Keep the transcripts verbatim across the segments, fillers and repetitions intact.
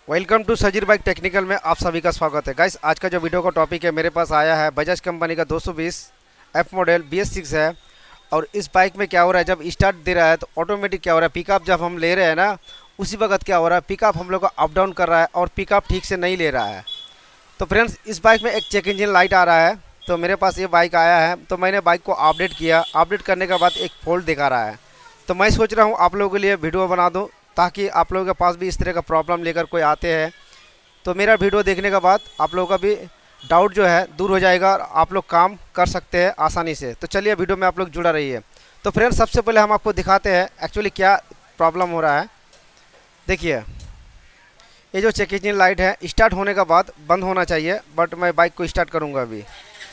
Welcome to Sajeer bike technical में आप सभी का स्वागत है। गाइस, आज का जो वीडियो का टॉपिक है मेरे पास आया है बजाज कंपनी का दो सौ बीस F model B S six है। और इस बाइक में क्या हो रहा है, जब स्टार्ट दे रहा है तो ऑटोमेटिक क्या हो रहा है, पिकअप जब हम ले रहे हैं ना उसी वक्त क्या हो रहा है, पिकअप हम लोग को अप डाउन कर रहा है और पिकअप ठीक से नहीं ले रहा है। तो फ्रेंड्स, इस बाइक में एक चेक इंजन लाइट आ रहा है। तो मेरे पास ये बाइक आया है, तो मैंने बाइक को अपडेट किया। अपडेट करने के बाद एक फॉल्ट दिखा रहा है। तो मैं सोच रहा हूँ आप लोगों के लिए वीडियो बना दूँ, ताकि आप लोगों के पास भी इस तरह का प्रॉब्लम लेकर कोई आते हैं तो मेरा वीडियो देखने के बाद आप लोगों का भी डाउट जो है दूर हो जाएगा और आप लोग काम कर सकते हैं आसानी से। तो चलिए वीडियो में आप लोग जुड़ा रहिए। तो फ्रेंड्स, सबसे पहले हम आपको दिखाते हैं एक्चुअली क्या प्रॉब्लम हो रहा है। देखिए, ये जो चेक इंजन लाइट है स्टार्ट होने के बाद बंद होना चाहिए, बट मैं बाइक को स्टार्ट करूँगा अभी।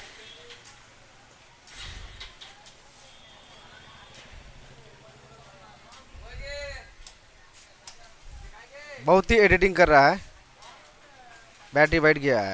बहुत ही एडिटिंग कर रहा है, बैटरी बैठ गया है,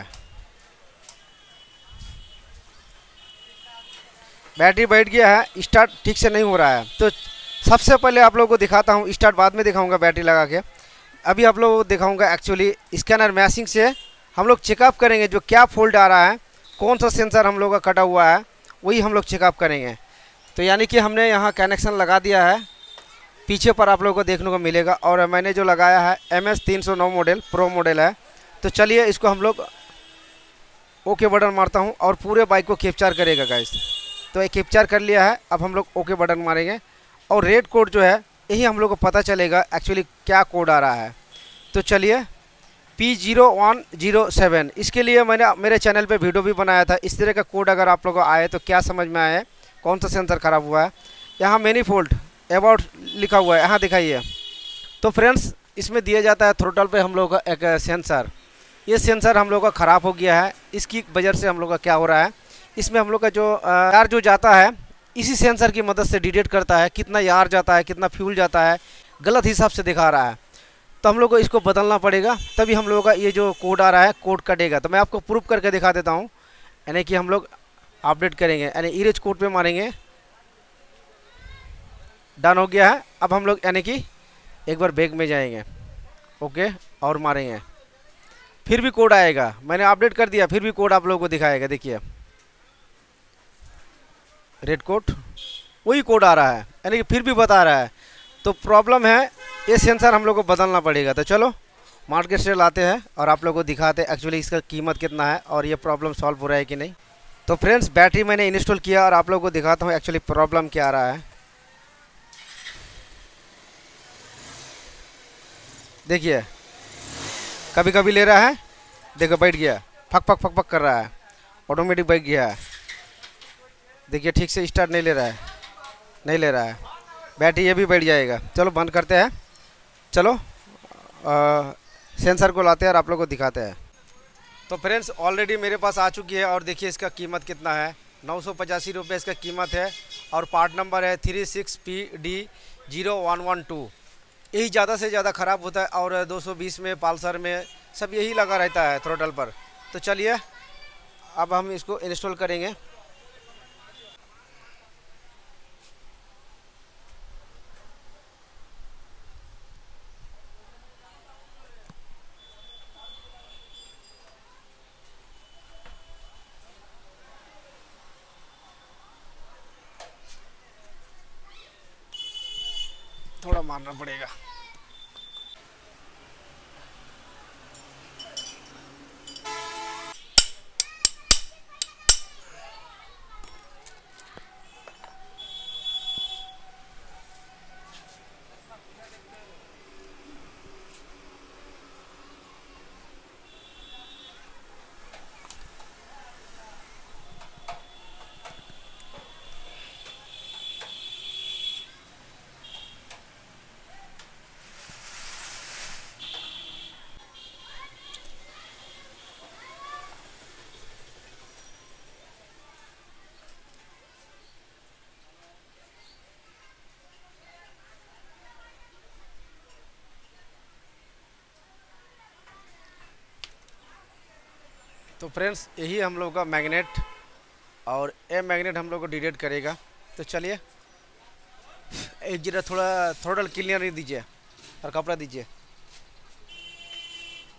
बैटरी बैठ गया है, स्टार्ट ठीक से नहीं हो रहा है। तो सबसे पहले आप लोगों को दिखाता हूँ, स्टार्ट बाद में दिखाऊंगा बैटरी लगा के। अभी आप लोगों को दिखाऊंगा एक्चुअली स्कैनर मैशिंग से हम लोग चेकअप करेंगे जो क्या फॉल्ट आ रहा है, कौन सा सेंसर हम लोग का कटा हुआ है, वही हम लोग चेकअप करेंगे। तो यानी कि हमने यहाँ कनेक्शन लगा दिया है, पीछे पर आप लोगों को देखने को मिलेगा। और मैंने जो लगाया है एम एस तीन सौ नौ मॉडल प्रो मॉडल है। तो चलिए इसको हम लोग ओके बटन मारता हूं और पूरे बाइक को कैप्चर करेगा गाइस। तो ये कैप्चर कर लिया है, अब हम लोग ओके बटन मारेंगे और रेड कोड जो है यही हम लोग को पता चलेगा एक्चुअली क्या कोड आ रहा है। तो चलिए P zero one zero seven, इसके लिए मैंने मेरे चैनल पे वीडियो भी बनाया था। इस तरह का कोड अगर आप लोग को आए तो क्या समझ में आए कौन सा सेंसर ख़राब हुआ है। यहाँ मैनीफोल्ड अबाउट लिखा हुआ है, यहाँ दिखाइए। तो फ्रेंड्स, इसमें दिया जाता है थ्रोटल पे हम लोग का एक सेंसर। ये सेंसर हम लोग का ख़राब हो गया है, इसकी वजह से हम लोग का क्या हो रहा है, इसमें हम लोग का जो यार जो जाता है इसी सेंसर की मदद से डिटेक्ट करता है कितना यार जाता है, कितना फ्यूल जाता है, गलत हिसाब से दिखा रहा है। तो हम लोग को इसको बदलना पड़ेगा, तभी हम लोगों का ये जो कोड आ रहा है कोड कटेगा। तो मैं आपको प्रूफ करके दिखा देता हूँ। यानी कि हम लोग अपडेट करेंगे, यानी इरेज कोड पे मारेंगे, डन हो गया है। अब हम लोग यानी कि एक बार बैक में जाएंगे, ओके, और मारेंगे, फिर भी कोड आएगा। मैंने अपडेट कर दिया, फिर भी कोड आप लोगों को दिखाएगा। देखिए रेड कोड, वही कोड आ रहा है, यानी कि फिर भी बता रहा है। तो प्रॉब्लम है, ये सेंसर हम लोग को बदलना पड़ेगा। तो चलो मार्केट से लाते हैं और आप लोगों को दिखाते हैं एक्चुअली इसका कीमत कितना है और ये प्रॉब्लम सॉल्व हो रहा है कि नहीं। तो फ्रेंड्स, बैटरी मैंने इंस्टॉल किया और आप लोगों को दिखाता हूँ एक्चुअली प्रॉब्लम क्या आ रहा है। देखिए, कभी कभी ले रहा है, देखो बैठ गया, फक फक फक फक कर रहा है, ऑटोमेटिक बैठ गया है। देखिए ठीक से स्टार्ट नहीं ले रहा है, नहीं ले रहा है, बैटरी ये भी बैठ जाएगा। चलो बंद करते हैं, चलो आ, सेंसर को लाते हैं और आप लोग को दिखाते हैं। तो फ्रेंड्स, ऑलरेडी मेरे पास आ चुकी है और देखिए इसका कीमत कितना है, नौ सौ पचासी रुपये इसका कीमत है। और पार्ट नंबर है three six P D zero one one two. यही ज़्यादा से ज़्यादा ख़राब होता है और दो सौ बीस में, पल्सर में सब यही लगा रहता है थ्रोटल पर। तो चलिए अब हम इसको इंस्टॉल करेंगे। थोड़ा मारना पड़ेगा। तो फ्रेंड्स, यही हम लोग का मैग्नेट और ये मैग्नेट हम लोग को डिटेक्ट करेगा। तो चलिए एक जरा थोड़ा थ्रोटल क्लीनर दीजिए और कपड़ा दीजिए।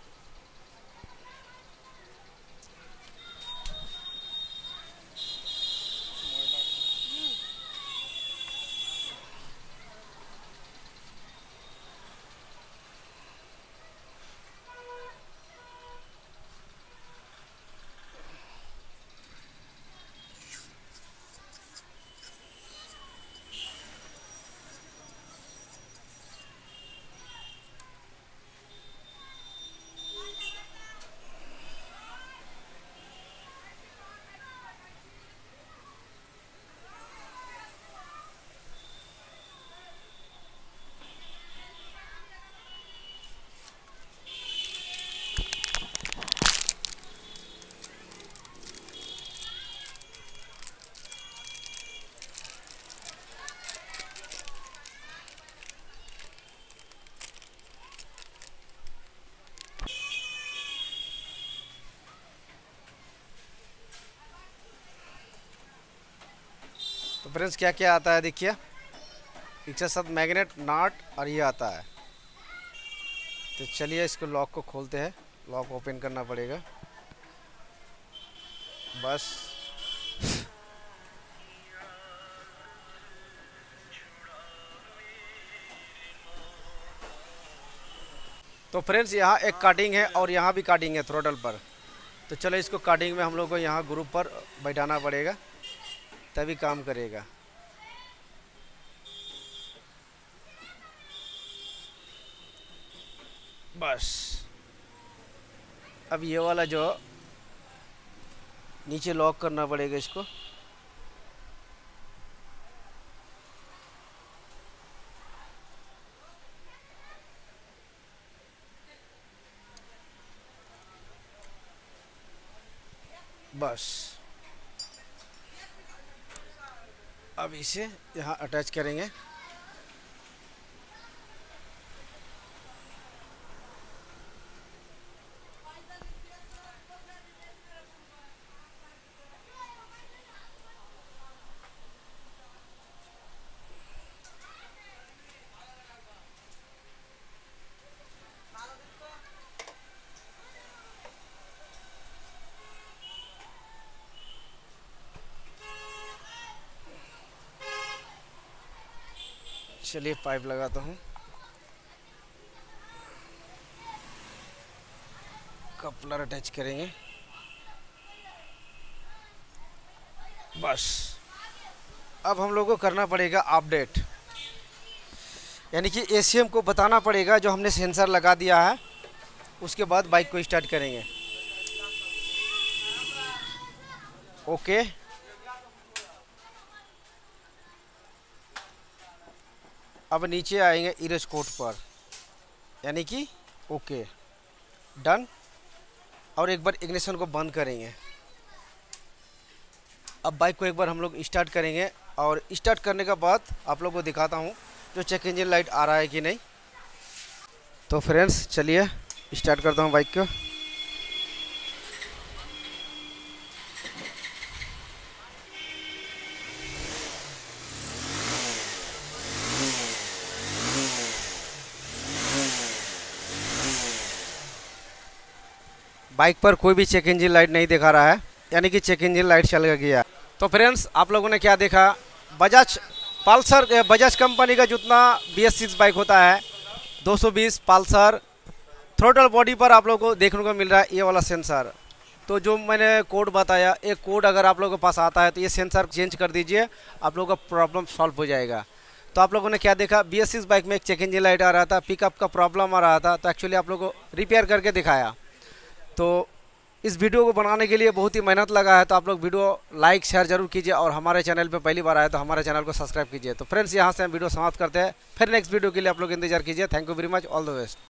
तो फ्रेंड्स क्या क्या आता है देखिए, इसके साथ मैग्नेट, नाट और ये आता है। तो चलिए इसको लॉक को खोलते हैं, लॉक ओपन करना पड़ेगा बस। तो फ्रेंड्स यहाँ एक कार्डिंग है और यहाँ भी कार्डिंग है थ्रोटल पर। तो चलो इसको कार्डिंग में हम लोग को यहाँ ग्रुप पर बैठाना पड़ेगा, तभी काम करेगा। बस अब ये वाला जो नीचे लॉक करना पड़ेगा इसको। बस अब इसे यहाँ अटैच करेंगे। चलिए पाइप लगाता हूँ, कपलर अटैच करेंगे। बस अब हम लोग को करना पड़ेगा अपडेट, यानी कि एसीएम को बताना पड़ेगा जो हमने सेंसर लगा दिया है। उसके बाद बाइक को स्टार्ट करेंगे। ओके अब नीचे आएंगे इरेज कोड पर, यानी कि ओके डन। और एक बार इग्निशन को बंद करेंगे। अब बाइक को एक बार हम लोग स्टार्ट करेंगे और स्टार्ट करने के बाद आप लोगों को दिखाता हूँ जो चेक इंजन लाइट आ रहा है कि नहीं। तो फ्रेंड्स चलिए स्टार्ट करता हूँ बाइक को। बाइक पर कोई भी चेक इंजन लाइट नहीं दिखा रहा है, यानी कि चेक इंजन लाइट चल गया। तो फ्रेंड्स आप लोगों ने क्या देखा, बजाज पल्सर बजाज कंपनी का जितना बी एस सिक्स बाइक होता है दो सौ बीस पल्सर, थ्रोटल बॉडी पर आप लोगों को देखने को मिल रहा है ये वाला सेंसर। तो जो मैंने कोड बताया, एक कोड अगर आप लोगों के पास आता है तो ये सेंसर चेंज कर दीजिए, आप लोगों का प्रॉब्लम सॉल्व हो जाएगा। तो आप लोगों ने क्या देखा, बी एस सिक्स बाइक में एक चेक इंजन लाइट आ रहा था, पिकअप का प्रॉब्लम आ रहा था, तो एक्चुअली आप लोगों को रिपेयर करके दिखाया। तो इस वीडियो को बनाने के लिए बहुत ही मेहनत लगा है, तो आप लोग वीडियो लाइक शेयर जरूर कीजिए और हमारे चैनल पे पहली बार आए तो हमारे चैनल को सब्सक्राइब कीजिए। तो फ्रेंड्स यहाँ से हम वीडियो समाप्त करते हैं, फिर नेक्स्ट वीडियो के लिए आप लोग इंतजार कीजिए। Thank you very much, all the best.